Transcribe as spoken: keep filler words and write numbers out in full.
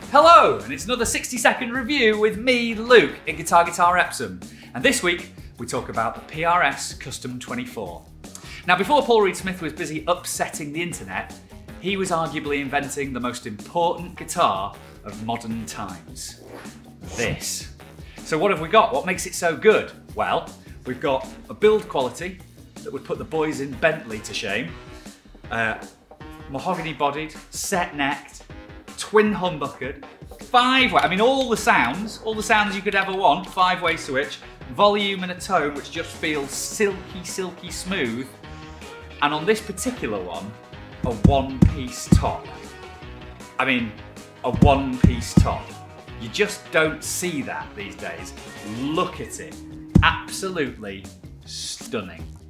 Hello, and it's another sixty second review with me, Luke, at Guitar Guitar Epsom. And this week, we talk about the P R S Custom twenty-four. Now, before Paul Reed Smith was busy upsetting the internet, he was arguably inventing the most important guitar of modern times. This. So what have we got? What makes it so good? Well, we've got a build quality that would put the boys in Bentley to shame. Uh, mahogany bodied, set necked, twin humbuckered, five way, I mean all the sounds, all the sounds you could ever want, five way switch, volume and a tone which just feels silky, silky smooth. And on this particular one, a one piece top. I mean, a one piece top. You just don't see that these days. Look at it, absolutely stunning.